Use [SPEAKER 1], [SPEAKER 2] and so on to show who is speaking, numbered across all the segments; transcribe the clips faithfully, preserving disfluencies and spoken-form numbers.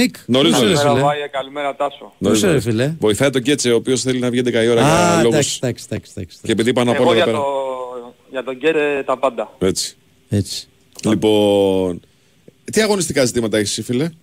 [SPEAKER 1] Νίκ,
[SPEAKER 2] νωρίς νωρίς.
[SPEAKER 3] Καλημέρα, καλημέρα Τάσο.
[SPEAKER 1] Νωρίς ρε φίλε.
[SPEAKER 2] Βοηθάει τον Κέτσε, ο οποίος θέλει να βγει έντεκα η ώρα για λόγους.
[SPEAKER 1] Εντάξει, εντάξει, εντάξει.
[SPEAKER 2] Και επειδή πάνω απ' όλα
[SPEAKER 3] Εγώ
[SPEAKER 2] εδώ
[SPEAKER 3] για,
[SPEAKER 2] πέρα.
[SPEAKER 3] το, για τον Κέτσε τα πάντα.
[SPEAKER 2] Έτσι.
[SPEAKER 1] Έτσι.
[SPEAKER 2] Λοιπόν, τι αγωνιστικά ζητήματα έχεις εσύ φίλε?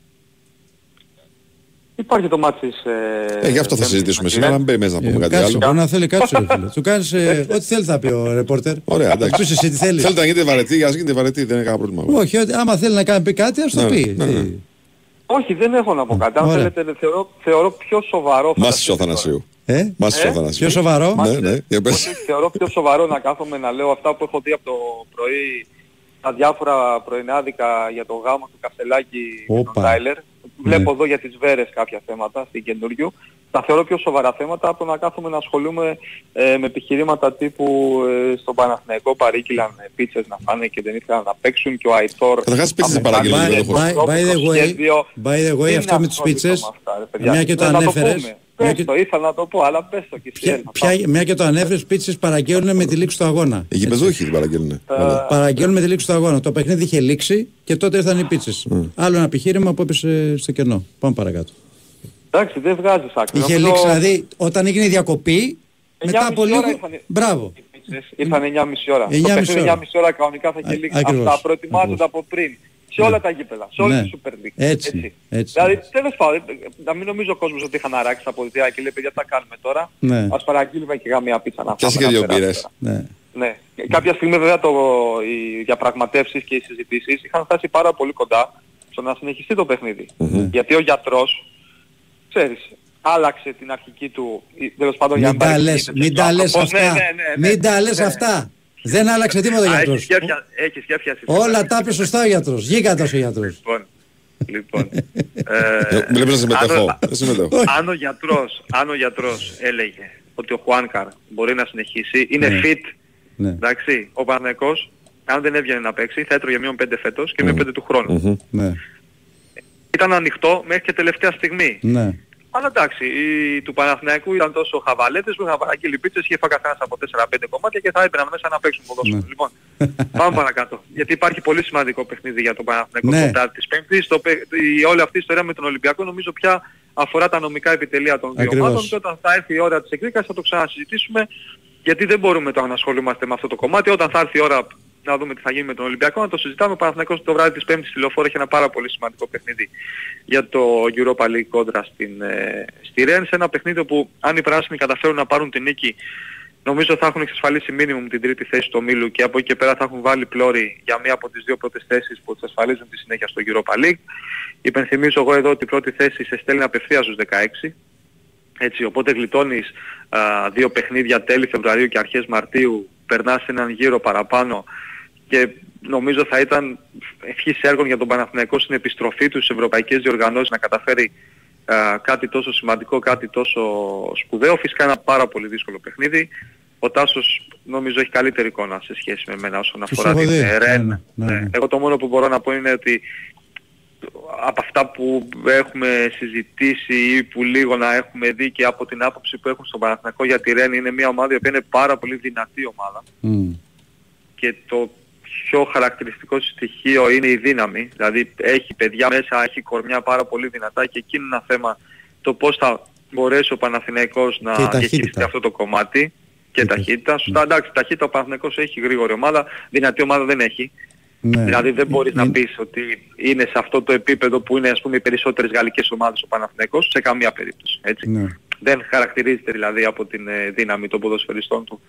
[SPEAKER 3] Υπάρχει το μάτι της...
[SPEAKER 2] Ε, ε, γι' αυτό θα συζητήσουμε σήμερα, αν μπει μέσα να πούμε κάτι
[SPEAKER 1] Κάτσε,
[SPEAKER 2] άλλο.
[SPEAKER 1] μπορεί να θέλει κάτι ρε φίλε. Του κάνεις ε, ό,τι θέλει θα πει ο ρεπόρτερ.
[SPEAKER 2] Ωραία, εντάξει.
[SPEAKER 1] Πεις εσύ τι θέλεις.
[SPEAKER 2] Θέλετε να γίνετε βαρετοί, ας γίνετε βαρετοί, δεν είναι κανένα πρόβλημα.
[SPEAKER 1] Όχι, ότι- άμα θέλει να κάνει πει κάτι, ας το
[SPEAKER 2] Ναι,
[SPEAKER 1] πει.
[SPEAKER 2] ναι, ναι.
[SPEAKER 1] Τι-
[SPEAKER 3] Όχι, δεν έχω να πω κάτι. Αν
[SPEAKER 1] Ωραία.
[SPEAKER 3] θέλετε, θεωρώ, θεωρώ πιο σοβαρό...
[SPEAKER 2] Μάσης ο Θανασίου.
[SPEAKER 1] Ε,
[SPEAKER 2] Μάσης ο
[SPEAKER 3] Ε,
[SPEAKER 2] Θανασίου.
[SPEAKER 1] πιο σοβαρό.
[SPEAKER 2] Ναι, ναι, για πες.
[SPEAKER 3] Ότι θεωρώ πιο σοβαρό να κάθομαι να λέω αυτά που έχω δει από το πρωί, τα διάφορα πρωινάδικα για το γάμο του Κασελάκη με τον
[SPEAKER 1] Όπα.
[SPEAKER 3] Τάιλερ.
[SPEAKER 1] Ναι.
[SPEAKER 3] Βλέπω εδώ για τις Βέρες κάποια θέματα στην καινούριου. Τα θεωρώ πιο σοβαρά θέματα από το να κάθομαι να ασχολούμαι ε, με επιχειρήματα τύπου ε, στον Παναθηναϊκό παρήγγειλαν ε, πίτσες να φάνε και δεν ήθελαν να παίξουν και ο Αϊτόρ...
[SPEAKER 2] Καταρχάς πίτσες δεν
[SPEAKER 3] αμετάλλει
[SPEAKER 2] παραγγέλνει
[SPEAKER 3] το
[SPEAKER 2] εδώ
[SPEAKER 1] By,
[SPEAKER 2] χωρίς.
[SPEAKER 1] by the way,
[SPEAKER 3] σχέδιο.
[SPEAKER 1] by the way
[SPEAKER 3] Τι
[SPEAKER 1] αυτό
[SPEAKER 3] είναι
[SPEAKER 1] με τις
[SPEAKER 3] ασχοληθώ
[SPEAKER 1] πίτσες,
[SPEAKER 3] με αυτά, ρε παιδιά.
[SPEAKER 1] μια και το
[SPEAKER 3] Ε, να
[SPEAKER 1] ανέφερες,
[SPEAKER 3] πούμε.
[SPEAKER 1] μια
[SPEAKER 3] Πες
[SPEAKER 1] και-
[SPEAKER 3] το, ήθελα να το πω, αλλά πες το και εσύ.
[SPEAKER 1] ποια- ποια- μια και το ανέφερες, πίτσες παραγγέλνουν με τη λήξη του αγώνα.
[SPEAKER 2] Οι γηπεδούχοι την παραγγέλνουν. Όλα.
[SPEAKER 1] Παραγγέλνουν με τη λήξη του αγώνα. Το παιχνίδι είχε λήξει και τότε ήρθαν οι πίτσες. Άλλο ένα επιχείρημα που έπεσε στο κενό. Πάμε παρακάτω.
[SPEAKER 3] Εντάξει, δεν βγάζεις άκρη.
[SPEAKER 1] Είχε
[SPEAKER 3] Νομίζω
[SPEAKER 1] λήξει, δηλαδή όταν έγινε η διακοπή, μετά από
[SPEAKER 3] εννιά και μισή ώρα
[SPEAKER 1] λίγο.
[SPEAKER 3] ήρθανε.
[SPEAKER 1] Μπράβο.
[SPEAKER 3] Οι πίτσες ήρθαν εννιά και μισή ώρα. Το
[SPEAKER 1] εννιά και μισή
[SPEAKER 3] παιχνίδι
[SPEAKER 1] ώρα.
[SPEAKER 3] εννιά και μισή ώρα κανονικά θα είχε
[SPEAKER 1] Α,
[SPEAKER 3] λήξει.
[SPEAKER 1] ακριβώς.
[SPEAKER 3] Αυτά προετοιμάζονται
[SPEAKER 1] Ακριβώς.
[SPEAKER 3] από πριν. Σε όλα τα γήπεδα, σε όλη
[SPEAKER 1] Ναι.
[SPEAKER 3] τη Super League.
[SPEAKER 1] Έτσι, έτσι.
[SPEAKER 3] Δηλαδή, τέλος πάντων, να μην νομίζει ο κόσμος ότι είχαν αράξει τα πολιτεία και λέει παιδιά τι θα κάνουμε τώρα.
[SPEAKER 1] Ναι.
[SPEAKER 3] Ας παραγγείλουμε και καμία πίτσα να
[SPEAKER 2] Κι άσε
[SPEAKER 3] φάμε.
[SPEAKER 2] και
[SPEAKER 3] να
[SPEAKER 2] δύο
[SPEAKER 3] περάσουμε.
[SPEAKER 2] μπύρες.
[SPEAKER 1] Ναι.
[SPEAKER 3] Ναι. Κάποια στιγμή βέβαια το, οι διαπραγματεύσεις και οι συζητήσεις είχαν φτάσει πάρα πολύ κοντά στο να συνεχιστεί το παιχνίδι. Γιατί ο γιατρός, ξέρεις, άλλαξε την αρχική του, ή, τέλος πάντων για
[SPEAKER 1] Μην
[SPEAKER 3] να
[SPEAKER 1] τα
[SPEAKER 3] μην
[SPEAKER 1] λες,
[SPEAKER 3] παρεξηγείτε
[SPEAKER 1] μην
[SPEAKER 3] στο
[SPEAKER 1] τα λες
[SPEAKER 3] άνθρωπος. Ναι,
[SPEAKER 1] αυτά.
[SPEAKER 3] ναι, ναι, ναι.
[SPEAKER 1] Μην τα λες
[SPEAKER 3] Ναι.
[SPEAKER 1] αυτά. Δεν άλλαξε τίποτα ο
[SPEAKER 3] Α, έχεις
[SPEAKER 1] γιατρός.
[SPEAKER 3] και πια- έχεις και πιάσει.
[SPEAKER 1] Όλα τα είπε σωστά ο γιατρός. Γίγαντας ο γιατρός.
[SPEAKER 3] Λοιπόν, λοιπόν.
[SPEAKER 2] Ε, Βλέπεις να συμμετέχω.
[SPEAKER 3] αν,
[SPEAKER 2] Δεν συμμετέχω.
[SPEAKER 3] αν, ο γιατρός, αν ο γιατρός έλεγε ότι ο Χουάνκαρ μπορεί να συνεχίσει, είναι
[SPEAKER 1] Ναι.
[SPEAKER 3] fit,
[SPEAKER 1] Ναι.
[SPEAKER 3] εντάξει, ο Παναθηναϊκός, αν δεν έβγαινε να παίξει, θα έτρωγε μείον πέντε φέτος και μείον πέντε του χρόνου.
[SPEAKER 2] Μμμ.
[SPEAKER 1] Ναι.
[SPEAKER 3] Ήταν ανοιχτό μέχρι και τελευταία στιγμή.
[SPEAKER 1] Ναι.
[SPEAKER 3] Αλλά εντάξει, οι του Παναθηναϊκού ήταν τόσο χαβαλέτες που είχαν παραγγείλει πίτσες, είχε φάει καθένας από τέσσερα πέντε κομμάτια και θα έμπαιναν μέσα να παίξουν ποδόσφαιρο.
[SPEAKER 1] Ναι.
[SPEAKER 3] Λοιπόν, πάμε παρακάτω. Γιατί υπάρχει πολύ σημαντικό παιχνίδι για τον Παναθηναϊκό
[SPEAKER 1] Ναι.
[SPEAKER 3] κοντά της Πέμπτης. Το, παι- η, όλη αυτή η ιστορία με τον Ολυμπιακό νομίζω πια αφορά τα νομικά επιτελεία των δύο
[SPEAKER 1] Ακριβώς.
[SPEAKER 3] ομάδων και όταν θα έρθει η ώρα της εκδίκασης θα το ξανασυζητήσουμε γιατί δεν μπορούμε τώρα να ασχολούμαστε με αυτό το κομμάτι. Όταν θα έρθει η ώρα να δούμε τι θα γίνει με τον Ολυμπιακό, να το συζητάμε. Ο Παναθηναϊκός το βράδυ της Πέμπτης στη Λεωφόρο έχει ένα πάρα πολύ σημαντικό παιχνίδι για το Europa League κόντρα στην, ε, στη Ρεν, σε ένα παιχνίδι που αν οι πράσινοι καταφέρουν να πάρουν την νίκη, νομίζω θα έχουν εξασφαλίσει μίνιμουμ την τρίτη θέση του ομίλου και από εκεί και πέρα θα έχουν βάλει πλώρη για μία από τις δύο πρώτες θέσεις που εξασφαλίζουν τη συνέχεια στο Europa League. Υπενθυμίζω εγώ εδώ ότι η πρώτη θέση σε στέλνει απευθείας στους δεκαέξι. Έτσι, οπότε γλιτώνεις α, δύο παιχνίδια τέλη Φεβρουαρίου και αρχές Μαρτίου, περνάς έναν γύρο παραπάνω και νομίζω θα ήταν ευχής έργων για τον Παναθηναϊκό στην επιστροφή του στις ευρωπαϊκές διοργανώσεις να καταφέρει α, κάτι τόσο σημαντικό, κάτι τόσο σπουδαίο. Φυσικά ένα πάρα πολύ δύσκολο παιχνίδι. Ο Τάσος νομίζω έχει καλύτερη εικόνα σε σχέση με εμένα όσον
[SPEAKER 1] Τους
[SPEAKER 3] αφορά
[SPEAKER 1] έχω
[SPEAKER 3] την
[SPEAKER 1] δει.
[SPEAKER 3] ε, Ρεν.
[SPEAKER 1] Ναι, ναι, ναι.
[SPEAKER 3] Εγώ το μόνο που μπορώ να πω είναι ότι από αυτά που έχουμε συζητήσει ή που λίγο να έχουμε δει και από την άποψη που έχουν στον Παναθηναϊκό για τη Ρεν, είναι μια ομάδα η οποία είναι πάρα πολύ δυνατή ομάδα
[SPEAKER 1] Μμ.
[SPEAKER 3] και το πιο χαρακτηριστικό στοιχείο είναι η δύναμη. Δηλαδή έχει παιδιά μέσα, έχει κορμιά πάρα πολύ δυνατά και εκεί είναι ένα θέμα το πώς θα μπορέσει ο Παναθηναϊκός
[SPEAKER 1] Και η
[SPEAKER 3] να
[SPEAKER 1] ταχύτητα.
[SPEAKER 3] διαχειριστεί αυτό το κομμάτι και
[SPEAKER 1] η
[SPEAKER 3] ταχύτητα. Σωστά, εντάξει, ταχύτητα ο Παναθηναϊκός έχει γρήγορη ομάδα, δυνατή ομάδα δεν έχει.
[SPEAKER 1] Ναι.
[SPEAKER 3] Δηλαδή δεν μπορείς να
[SPEAKER 1] Είναι-
[SPEAKER 3] πεις ότι είναι σε αυτό το επίπεδο που είναι ας πούμε οι περισσότερες γαλλικές ομάδες ο Παναθηναϊκός σε καμία περίπτωση. Έτσι.
[SPEAKER 1] Ναι.
[SPEAKER 3] Δεν χαρακτηρίζεται δηλαδή από την ε, δύναμη των ποδοσφαιριστών του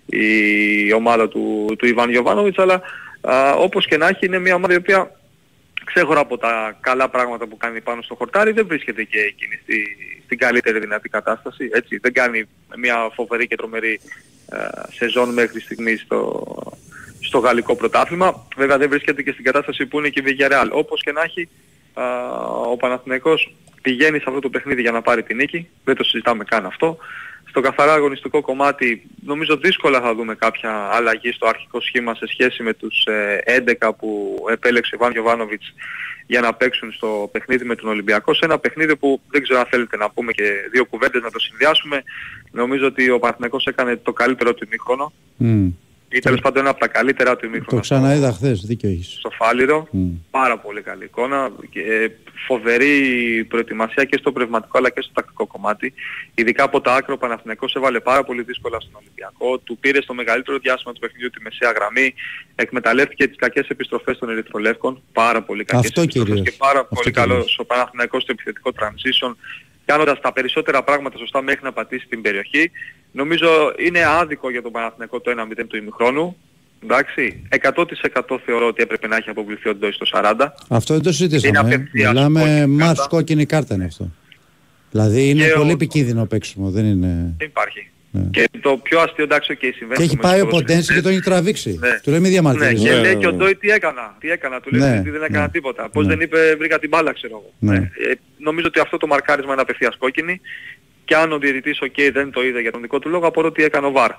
[SPEAKER 3] η ομάδα του, του Ιβάν Γιοβάνοβιτς, αλλά α, όπως και να έχει είναι μια ομάδα η οποία ξέχωρα από τα καλά πράγματα που κάνει πάνω στο χορτάρι δεν βρίσκεται και εκείνη στη, στην καλύτερη δυνατή κατάσταση. Έτσι. Δεν κάνει μια φοβερή και τρομερή α, σεζόν μέχρι στιγμής στο, στο γαλλικό πρωτάθλημα. Βέβαια δεν βρίσκεται και στην κατάσταση που είναι και η Villarreal. Όπως και να έχει α, ο Παναθηναϊκός πηγαίνει σε αυτό το παιχνίδι για να πάρει τη νίκη. Δεν το συζητάμε καν αυτό. Στο καθαρά αγωνιστικό κομμάτι νομίζω δύσκολα θα δούμε κάποια αλλαγή στο αρχικό σχήμα σε σχέση με τους ε, έντεκα που επέλεξε ο Ιβάν Γιοβάνοβιτς για να παίξουν στο παιχνίδι με τον Ολυμπιακό. Σε ένα παιχνίδι που δεν ξέρω αν θέλετε να πούμε και δύο κουβέντες να το συνδυάσουμε. Νομίζω ότι ο Παναθηναϊκός έκανε το καλύτερο του ημίχρονο.
[SPEAKER 1] Μμ.
[SPEAKER 3] Ή τέλος πάντων ένα από τα καλύτερα του ημίχρονα.
[SPEAKER 1] Το ξαναείδα χθες, δίκιο έχεις.
[SPEAKER 3] Στο Φάληρο, mm. πάρα πολύ καλή εικόνα, και, ε, φοβερή προετοιμασία και στο πνευματικό αλλά και στο τακτικό κομμάτι. Ειδικά από τα άκρα ο Παναθηναϊκός έβαλε πάρα πολύ δύσκολα στον Ολυμπιακό, του πήρε στο μεγαλύτερο διάστημα του παιχνιδιού τη μεσαία γραμμή, εκμεταλλεύτηκε τις κακές επιστροφές των Ερυθρολεύκων, πάρα πολύ κακές
[SPEAKER 1] Αυτό
[SPEAKER 3] επιστροφές
[SPEAKER 1] κυρίως.
[SPEAKER 3] και πάρα
[SPEAKER 1] Αυτό
[SPEAKER 3] πολύ καλός ο Παναθηναϊκός στο επιθετικό transition, κάνοντας τα περισσότερα πράγματα σωστά μέχρι να πατήσει την περιοχή. Νομίζω είναι άδικο για τον Παναθηναϊκό το ένα μηδέν του ημιχρόνου. Εντάξει, εκατό τοις εκατό θεωρώ ότι έπρεπε να έχει αποβληθεί ο Ντόι στο σαράντα.
[SPEAKER 1] Αυτό δεν το συζητήσαμε. Μιλάμε μάτς κόκκινη κάρτα είναι αυτό. Δηλαδή είναι
[SPEAKER 3] και
[SPEAKER 1] πολύ
[SPEAKER 3] ο...
[SPEAKER 1] επικίνδυνο παίξιμο, δεν είναι...
[SPEAKER 3] Δεν υπάρχει.
[SPEAKER 1] Ναι.
[SPEAKER 3] Και το πιο αστείο, εντάξει, okay, συμβαίνει.
[SPEAKER 1] Και έχει πάει ο Ποντένση και τον έχει τραβήξει.
[SPEAKER 3] Ναι.
[SPEAKER 1] Του λέει μη διαμαρτύρεσαι.
[SPEAKER 3] Ναι, και
[SPEAKER 2] ναι,
[SPEAKER 3] λέει
[SPEAKER 2] ναι.
[SPEAKER 3] και ο Ντόι τι έκανα. Τι έκανα, του λέει
[SPEAKER 1] Ναι,
[SPEAKER 3] ότι δεν έκανα
[SPEAKER 1] ναι.
[SPEAKER 3] τίποτα. Πώς
[SPEAKER 1] Ναι.
[SPEAKER 3] δεν είπε βρήκα την μπάλα, ξέρω εγώ.
[SPEAKER 1] Ναι.
[SPEAKER 3] Ναι. Ε, νομίζω ότι αυτό το μαρκάρισμα είναι απευθείας κόκκινη. Και αν ο διαιτητής okay, δεν το είδε για τον δικό του λόγο, απορώ ότι έκανε ο βαρ.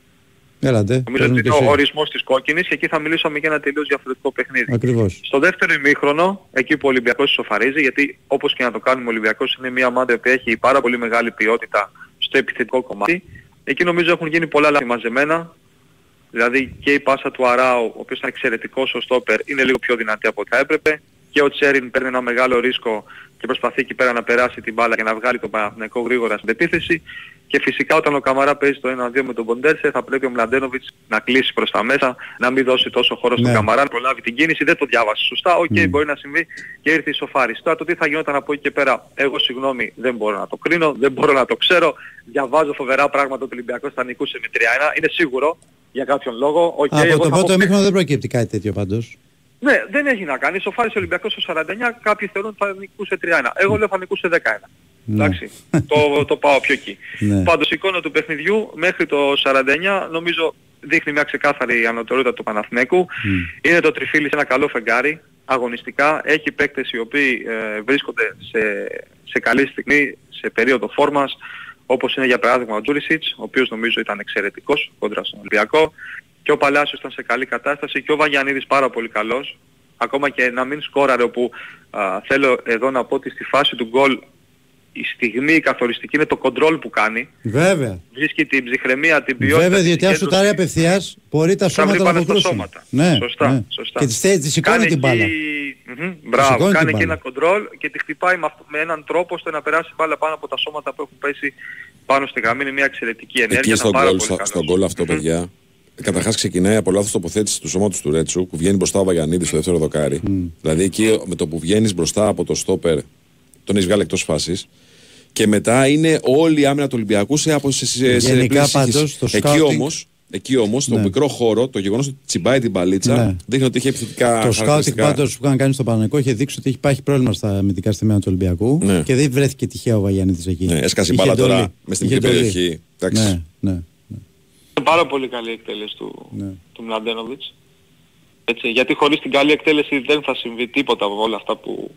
[SPEAKER 1] Έλατε.
[SPEAKER 3] Νομίζω ότι είναι ο ορισμός της κόκκινης και εκεί θα μιλήσουμε για ένα τελείως διαφορετικό παιχνίδι.
[SPEAKER 1] Ακριβώς.
[SPEAKER 3] Στο δεύτερο ημίχρονο, εκεί που ο Ολυμπιακός ισοφαρίζει, γιατί όπως και να το κάνουμε ο Ολυμπιακός είναι μια ομάδα που έχει πάρα πολύ μεγάλη ποιότητα στο επιθετικό κομμάτι, εκεί νομίζω έχουν γίνει πολλά λάθη μαζεμένα. Δηλαδή και η πάσα του Αράου, ο οποίος ήταν εξαιρετικός ο στόπερ, είναι λίγο πιο δυνατή από ό,τι θα έπρεπε. Και ο Τσέριν παίρνει ένα μεγάλο ρίσκο και προσπαθεί εκεί πέρα να περάσει την μπάλα και να βγάλει τον Παναθηναϊκό γρήγορα στην επίθεση. Και φυσικά όταν ο Καμαρά παίζει το ένα δύο με τον Ποντένσε θα πρέπει ο Μλαντένοβιτς να κλείσει προς τα μέσα, να μην δώσει τόσο χώρο στον
[SPEAKER 1] Ναι.
[SPEAKER 3] Καμαρά, να προλάβει την κίνηση. Δεν το διάβασε σωστά. Οκ, okay,
[SPEAKER 1] Mm.
[SPEAKER 3] μπορεί να συμβεί και ήρθε η σοφάριση. Τώρα το τι θα γινόταν από εκεί και πέρα, εγώ συγγνώμη δεν μπορώ να το κρίνω, δεν μπορώ να το ξέρω. Διαβάζω φοβερά πράγματα ότι ο Ολυμπιακός θα νικούσε με τρία ένα. Είναι σίγουρο για κάποιον λόγο. Okay,
[SPEAKER 1] Από
[SPEAKER 3] εγώ
[SPEAKER 1] το
[SPEAKER 3] θα
[SPEAKER 1] πρώτο
[SPEAKER 3] πω-
[SPEAKER 1] εμίχρονο δεν προκύπτει κάτι τέτοιο πάντως.
[SPEAKER 3] ναι, δεν έχει να κάνει. Σοφάρισε ο Ολυμπιακός στο σαράντα εννιά, κάποιοι θεωρούν ότι θα νικούσε τρία ένα. Εγώ λέω θα νικούσε δέκα ένα.
[SPEAKER 1] Ναι.
[SPEAKER 3] Εντάξει, το, το πάω πιο εκεί.
[SPEAKER 1] Ναι.
[SPEAKER 3] Πάντως η εικόνα του παιχνιδιού μέχρι το σαράντα εννιά νομίζω δείχνει μια ξεκάθαρη ανωτερότητα του Παναθηναϊκού.
[SPEAKER 1] Mm.
[SPEAKER 3] Είναι το τριφύλι σε ένα καλό φεγγάρι, αγωνιστικά. Έχει παίκτες οι οποίοι ε, βρίσκονται σε, σε καλή στιγμή, σε περίοδο φόρμας, όπως είναι για παράδειγμα ο Τζούρισιτς, ο οποίος νομίζω ήταν εξαιρετικός κόντρα στον Ολυμπιακό. Και ο Παλάσιος ήταν σε καλή κατάσταση και ο Βαγιανίδης πάρα πολύ καλός. Ακόμα και να μην σκόραρε, όπου α, θέλω εδώ να πω ότι στη φάση του γκολ η στιγμή η καθοριστική είναι το κοντρόλ που κάνει.
[SPEAKER 1] Βέβαια.
[SPEAKER 3] Βρίσκει την ψυχραιμία, την ποιότητα.
[SPEAKER 1] Βέβαια,
[SPEAKER 3] την
[SPEAKER 1] διότι αν
[SPEAKER 3] συγκέντρωση.
[SPEAKER 1] σουτάρει απευθείας μπορεί τα
[SPEAKER 3] Θα
[SPEAKER 1] σώματα
[SPEAKER 3] βρει
[SPEAKER 1] να
[SPEAKER 3] πάνω
[SPEAKER 1] το
[SPEAKER 3] στα
[SPEAKER 1] κρούσουν.
[SPEAKER 3] σώματα.
[SPEAKER 1] Ναι,
[SPEAKER 3] Σωστά,
[SPEAKER 1] ναι.
[SPEAKER 3] σωστά.
[SPEAKER 1] Και της, θε- της σηκώνει
[SPEAKER 3] Κάνει
[SPEAKER 1] την μπάλα.
[SPEAKER 3] εκεί- Μμμ, μπράβο,
[SPEAKER 1] σηκώνει
[SPEAKER 3] κάνει
[SPEAKER 1] την
[SPEAKER 3] εκεί
[SPEAKER 1] μπάλα.
[SPEAKER 3] ένα κοντρόλ και τη χτυπάει με, αυτό, με έναν τρόπο ώστε να περάσει μπάλα πάνω από τα σώματα που έχουν πέσει πάνω στη γραμμή. Είναι μια εξαιρετική ενέργεια.
[SPEAKER 2] Εκεί
[SPEAKER 3] ήταν
[SPEAKER 2] στον
[SPEAKER 3] πάρα
[SPEAKER 2] γκολ,
[SPEAKER 3] πολύ
[SPEAKER 2] στο,
[SPEAKER 3] καλός.
[SPEAKER 2] στον γκολ αυτό,
[SPEAKER 3] Μμμ.
[SPEAKER 2] παιδιά, καταρχάς ξεκινάει από λάθος τοποθέτηση του σώματος του Ρέτσου που βγαίνει μπροστά ο Βαγιανίδης στο δεύτερο δοκάρι. Δηλαδή εκεί με το που βγαίνεις μπροστά από το στόπερ, τον έχεις βγάλει εκτός φάσης. Και μετά είναι όλη η άμυνα του Ολυμπιακού σε, από, σε, σε, σε
[SPEAKER 1] Γενικά
[SPEAKER 2] πλήρη
[SPEAKER 1] πάντως,
[SPEAKER 2] σύγχυση.
[SPEAKER 1] το
[SPEAKER 2] Εκεί
[SPEAKER 1] scouting-
[SPEAKER 2] όμως, εκεί όμως στο
[SPEAKER 1] Ναι.
[SPEAKER 2] μικρό χώρο, το γεγονός ότι τσιμπάει την μπαλίτσα
[SPEAKER 1] Ναι.
[SPEAKER 2] δείχνει ότι έχει επιθετικά
[SPEAKER 1] Το σκάουτινγκ
[SPEAKER 2] χαρακτηριστικά.
[SPEAKER 1] πάντως που είχαν κάνει στο Παναγενικό είχε δείξει ότι υπάρχει πρόβλημα στα αμυντικά στημένα του Ολυμπιακού
[SPEAKER 2] Ναι.
[SPEAKER 1] και δεν βρέθηκε τυχαία ο Βαγιανίδης εκεί.
[SPEAKER 2] Ναι, έσκασε η
[SPEAKER 1] Είχε
[SPEAKER 2] μπάλα τώρα
[SPEAKER 1] εντολή.
[SPEAKER 2] μες στην
[SPEAKER 1] Είχε
[SPEAKER 2] μικρή
[SPEAKER 1] εντολή.
[SPEAKER 2] περιοχή. Εντάξει.
[SPEAKER 1] Ναι, ναι.
[SPEAKER 3] Είναι πάρα πολύ καλή εκτέλεση του,
[SPEAKER 1] Ναι.
[SPEAKER 3] του Μλαντένοβιτς. Έτσι, γιατί χωρίς την καλή εκτέλεση δεν θα συμβεί τίποτα από όλα αυτά που,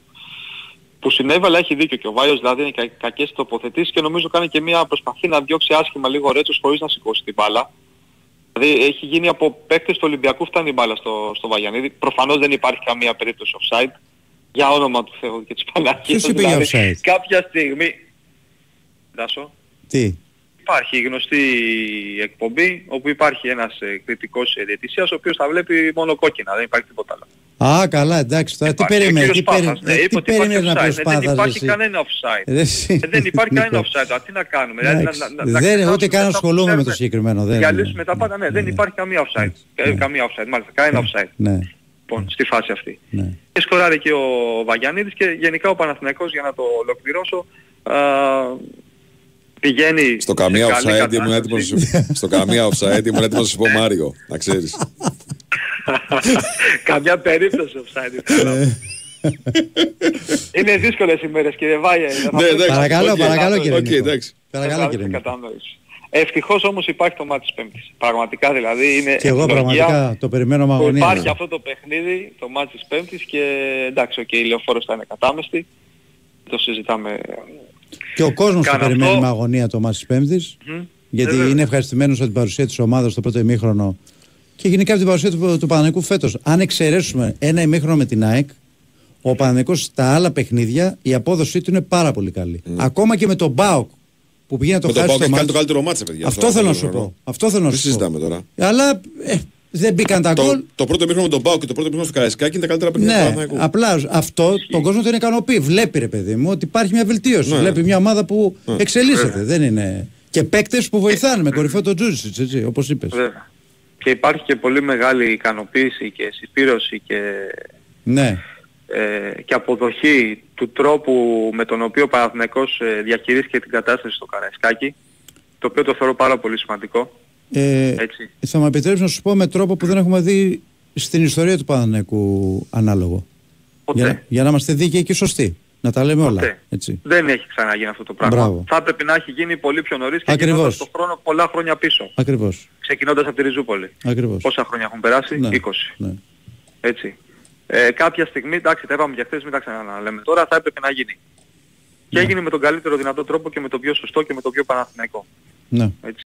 [SPEAKER 3] που συνέβη, αλλά έχει δίκιο και ο Βάιος, δηλαδή είναι κα, κακές τοποθετήσεις και νομίζω κάνει και μια προσπαθή να διώξει άσχημα λίγο ο Ρέτσος χωρίς να σηκώσει την μπάλα. Δηλαδή έχει γίνει από παίκτες του Ολυμπιακού φτάνει η μπάλα στο, στο Βαγιανίδη. Προφανώς δεν υπάρχει καμία περίπτωση offside. Για όνομα του Θεού και της Παναγίας.
[SPEAKER 1] Ποιος είπε για offside?
[SPEAKER 3] Κάποια στιγμή... Δάσο.
[SPEAKER 1] Τι.
[SPEAKER 3] Υπάρχει η γνωστή εκπομπή όπου υπάρχει ένας ε, κριτικός ε, διαιτησίας ο οποίος θα βλέπει μόνο κόκκινα, δεν υπάρχει τίποτα άλλο.
[SPEAKER 1] Α, καλά, εντάξει. Τώρα τι
[SPEAKER 3] Υπάρχει. Ο
[SPEAKER 1] περίμενε,
[SPEAKER 3] κύριος
[SPEAKER 1] τι περί-
[SPEAKER 3] Πάθας, ναι,
[SPEAKER 1] ε,
[SPEAKER 3] είπε
[SPEAKER 1] τι
[SPEAKER 3] ότι υπάρχει
[SPEAKER 1] περίμενες να
[SPEAKER 3] offside.
[SPEAKER 1] πεις
[SPEAKER 3] Ε, Δεν
[SPEAKER 1] Πάθας,
[SPEAKER 3] υπάρχει
[SPEAKER 1] εσύ.
[SPEAKER 3] κανένα offside.
[SPEAKER 1] Ρε, εσύ.
[SPEAKER 3] Ε, Δεν υπάρχει κανένα
[SPEAKER 1] Νίκο.
[SPEAKER 3] offside. Α, τι να κάνουμε. Δηλαδή,
[SPEAKER 1] Εντάξει.
[SPEAKER 3] να- να- να
[SPEAKER 1] Δεν-
[SPEAKER 3] κοιτάξουμε
[SPEAKER 1] ούτε καν
[SPEAKER 3] αυτά που
[SPEAKER 1] ασχολούμαι με το
[SPEAKER 3] ξέρουμε.
[SPEAKER 1] συγκεκριμένο, δεν-
[SPEAKER 3] Διαλύσουμε τα πάντα. Ναι, δεν
[SPEAKER 1] ναι.
[SPEAKER 3] υπάρχει καμία offside. Ε, Καμία offside, μάλιστα. Κανένα offside.
[SPEAKER 1] Ναι,
[SPEAKER 3] Λοιπόν, στη φάση αυτή.
[SPEAKER 1] ναι.
[SPEAKER 3] Και σκοράρει και ο Βαγιανίδης και γενικά ο Παναθηναϊκός, για να το ολοκληρώσω, α, πηγαίνει
[SPEAKER 2] Στο καμία
[SPEAKER 3] σε καλή
[SPEAKER 2] offside ήμουν έτοιμος να
[SPEAKER 3] κατάσταση.
[SPEAKER 2] σου- στο καμία offside ήμουν έτοιμος να σου πω Μάριο, να ξέρεις.
[SPEAKER 3] Καμιά περίπτωση offside. Είναι δύσκολες ημέρες κύριε Βάγια.
[SPEAKER 2] Ναι, εντάξει.
[SPEAKER 1] Παρακαλώ,
[SPEAKER 2] οκ,
[SPEAKER 1] παρακαλώ,
[SPEAKER 2] οκ,
[SPEAKER 1] κύριε Νίκο.
[SPEAKER 2] εντάξει.
[SPEAKER 1] Παρακαλώ κύριε Νίκο.
[SPEAKER 3] Ευτυχώς όμως υπάρχει το μάτι της Πέμπτης. Πραγματικά δηλαδή είναι
[SPEAKER 1] Και εγώ
[SPEAKER 3] ευλογία
[SPEAKER 1] πραγματικά το περιμένω με
[SPEAKER 3] που
[SPEAKER 1] αγωνία.
[SPEAKER 3] υπάρχει αυτό το παιχνίδι, το μάτι της Πέμπτης και εντάξει, okay, η Λεωφόρος θα είναι κατάμεστη. Το συζητάμε.
[SPEAKER 1] Και ο κόσμος το
[SPEAKER 3] Κάνω
[SPEAKER 1] περιμένει
[SPEAKER 3] αυτό.
[SPEAKER 1] με αγωνία το μάτς της Πέμπτης.
[SPEAKER 3] Μμμ.
[SPEAKER 1] Γιατί
[SPEAKER 3] Ε, βέβαια.
[SPEAKER 1] είναι ευχαριστημένος από την παρουσία της ομάδας στο πρώτο ημίχρονο και γενικά από την παρουσία του, του Παναθηναϊκού φέτος. Αν εξαιρέσουμε ένα ημίχρονο με την ΑΕΚ, ο Παναθηναϊκός στα άλλα παιχνίδια η απόδοσή του είναι πάρα πολύ καλή. Ακόμα και με τον ΠΑΟΚ που πήγε να το
[SPEAKER 2] Με το
[SPEAKER 1] χάσει.
[SPEAKER 2] ΠΑΟΚ
[SPEAKER 1] Το
[SPEAKER 2] έχει κάνει
[SPEAKER 1] μάτς.
[SPEAKER 2] το καλύτερο μάτσε, παιδιά.
[SPEAKER 1] Αυτό θέλω να σου πω. Αυτό θέλω να
[SPEAKER 2] Δεν
[SPEAKER 1] σου πω.
[SPEAKER 2] συζητάμε τώρα.
[SPEAKER 1] Αλλά ε, δεν μπήκαν τα γκολ.
[SPEAKER 2] Το, το πρώτο μήχρονο με τον ΠΑΟΚ και το πρώτο μήχρονο στο Καραϊσκάκι είναι τα καλύτερα παιχνίδια του
[SPEAKER 1] Ναι,
[SPEAKER 2] Παναθηναϊκού.
[SPEAKER 1] απλά αυτό τον κόσμο τον ικανοποιεί. Βλέπει, ρε παιδί μου, ότι υπάρχει μια βελτίωση.
[SPEAKER 2] Ναι.
[SPEAKER 1] Βλέπει μια ομάδα που
[SPEAKER 2] Ναι.
[SPEAKER 1] εξελίσσεται. Δεν είναι. Και παίκτες που βοηθάνε με κορυφαίο τον Τζούρισιτς, έτσι, όπως είπες.
[SPEAKER 3] Βέβαια. Και υπάρχει και πολύ μεγάλη ικανοποίηση και συσπήρωση και,
[SPEAKER 1] Ναι.
[SPEAKER 3] ε, και αποδοχή του τρόπου με τον οποίο ο Παναθηναϊκός ε, διαχειρίστηκε την κατάσταση στο Καραϊσκάκι, το οποίο το θεωρώ πάρα πολύ σημαντικό.
[SPEAKER 1] Ε,
[SPEAKER 3] Έτσι.
[SPEAKER 1] θα μου επιτρέψεις να σου πω με τρόπο που δεν έχουμε δει στην ιστορία του Παναθηναϊκού ανάλογο.
[SPEAKER 3] Ποτέ.
[SPEAKER 1] Για, για να είμαστε δίκαιοι και σωστοί. Να τα λέμε όλα.
[SPEAKER 3] Ποτέ.
[SPEAKER 1] Έτσι.
[SPEAKER 3] Δεν έχει ξαναγίνει αυτό το πράγμα.
[SPEAKER 1] Μπράβο.
[SPEAKER 3] Θα έπρεπε να έχει γίνει πολύ πιο νωρίς και
[SPEAKER 1] Ακριβώς.
[SPEAKER 3] γινόταν το χρόνο πολλά χρόνια πίσω.
[SPEAKER 1] Ακριβώς.
[SPEAKER 3] Ξεκινώντας από τη Ριζούπολη.
[SPEAKER 1] Ακριβώς.
[SPEAKER 3] Πόσα χρόνια έχουν περάσει?
[SPEAKER 1] Ναι.
[SPEAKER 3] είκοσι.
[SPEAKER 1] Ναι.
[SPEAKER 3] Έτσι. Ε, κάποια στιγμή, εντάξει, τα είπαμε και χθες, μην τα ξαναλέμε τώρα, θα έπρεπε να γίνει. Και
[SPEAKER 1] Ναι.
[SPEAKER 3] έγινε με τον καλύτερο δυνατό τρόπο και με τον πιο σωστό και με τον πιο Παναθηναϊκό.
[SPEAKER 1] Ναι.
[SPEAKER 3] Έτσι.